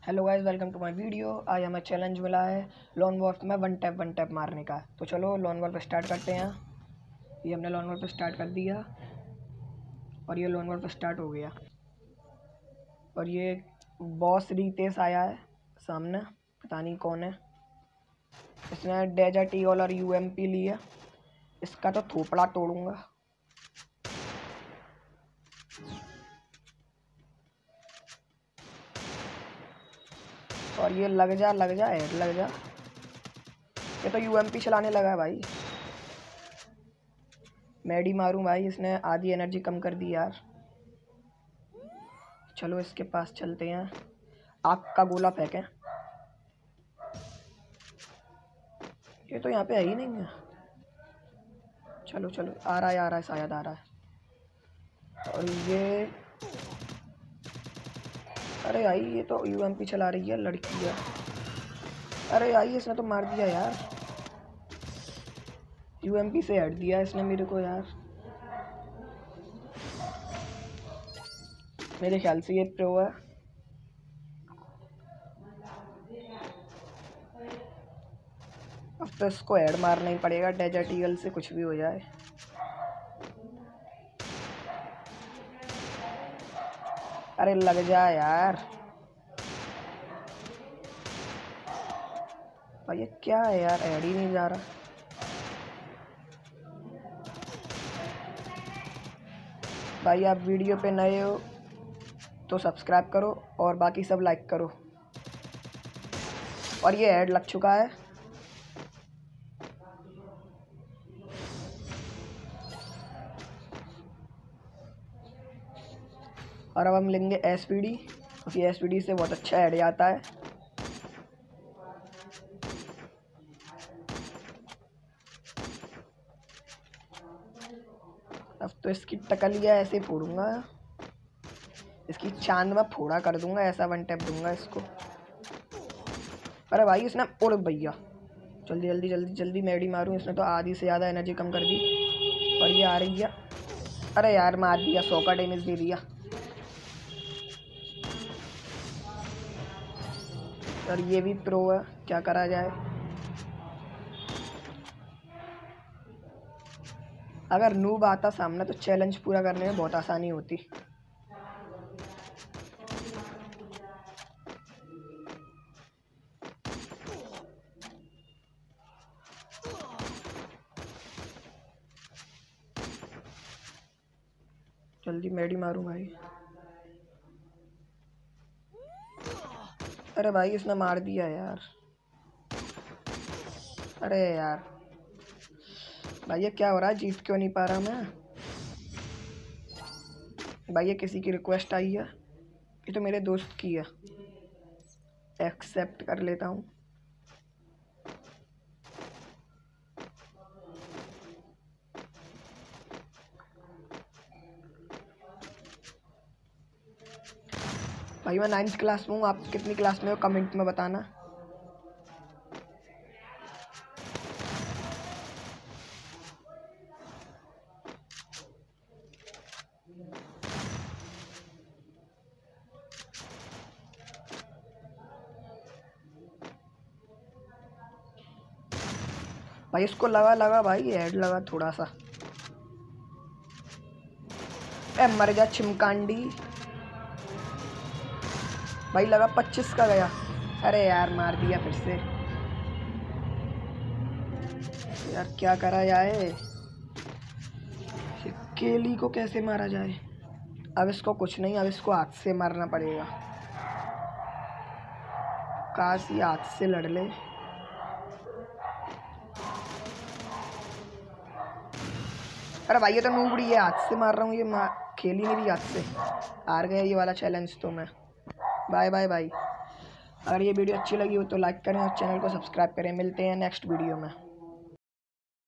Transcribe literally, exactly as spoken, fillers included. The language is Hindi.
Hello guys, welcome to my video. आज हमें चैलेंज मिला है लॉन वॉल्फ में वन टैप वन टैप मारने का। तो चलो लॉन वॉल्फ स्टार्ट करते हैं। ये हमने लॉन वॉल्फ स्टार्ट कर दिया और ये लॉन वॉल्फ स्टार्ट हो गया। और ये बॉस रितेश आया है सामने, पता नहीं कौन है। इसने डेजर्ट ईगल और यूएमपी लिया। इसका तो थोपड़ा तोड़ूंगा। और ये लग जा लग जा हेड लग जा। ये तो यूएमपी चलाने लगा है भाई। मैडी मारूं भाई, इसने आधी एनर्जी कम कर दी यार। चलो इसके पास चलते हैं, आग का गोला फेंकें। ये तो यहाँ पे है ही नहीं है। चलो चलो, आ रहा है आ रहा है शायद आ रहा है। और ये अरे आई, ये तो यूएमपी चला रही है लड़की है। अरे आई, इसने तो मार दिया यार। यूएमपी से हट दिया इसने मेरे को यार। मेरे ख्याल से ये प्रो है। अब तो इसको हेड मारना ही पड़ेगा, डेजर्ट ईगल से कुछ भी हो जाए। अरे लग जा यार। भाई ये क्या है यार, हेड ही नहीं जा रहा। भाई आप वीडियो पे नए हो तो सब्सक्राइब करो और बाकी सब लाइक करो। और ये हेड लग चुका है। और अब हम लेंगे एसपीडी, क्योंकि एसपीडी से बहुत अच्छा हेड आता है। अब तो इसकी टकलिया ऐसे फोड़ूंगा, इसकी चांद में फोड़ा कर दूंगा, ऐसा वन टैप दूंगा इसको। अरे भाई इसने, और भैया जल्दी जल्दी जल्दी जल्दी मैडी मारूं। इसने तो आधी से ज़्यादा एनर्जी कम कर दी और ये आ रही है। अरे यार मार दिया, सौ का डैमेज दे दिया। और ये भी प्रो है, क्या करा जाए। अगर नूब आता सामने तो चैलेंज पूरा करने में बहुत आसानी होती। जल्दी मैडी मारूं भाई। अरे भाई इसने मार दिया यार। अरे यार भाई ये क्या हो रहा है, जीत क्यों नहीं पा रहा मैं। भाई ये किसी की रिक्वेस्ट आई है, ये तो मेरे दोस्त की है। एक्सेप्ट कर लेता हूँ। भाई मैं नाइन्थ क्लास में हूँ, आप कितनी क्लास में हो कमेंट में बताना। भाई इसको लगा लगा भाई, हेड लगा थोड़ा सा। ए मर जा चिमकांडी। भाई लगा पच्चीस का गया। अरे यार मार दिया फिर से यार, क्या करा जाए। केली को कैसे मारा जाए। अब इसको कुछ नहीं, अब इसको हाथ से मारना पड़ेगा। काश ये हाथ से लड़ ले। अरे भाई ये तो नूबड़ी है, हाथ से मार रहा हूँ, ये खेल ही नहीं रही हाथ से। हार गया ये वाला चैलेंज तो मैं। Bye bye bye. अगर ये वीडियो अच्छी लगी हो तो लाइक करें और चैनल को सब्सक्राइब करें। मिलते हैं नेक्स्ट वीडियो में।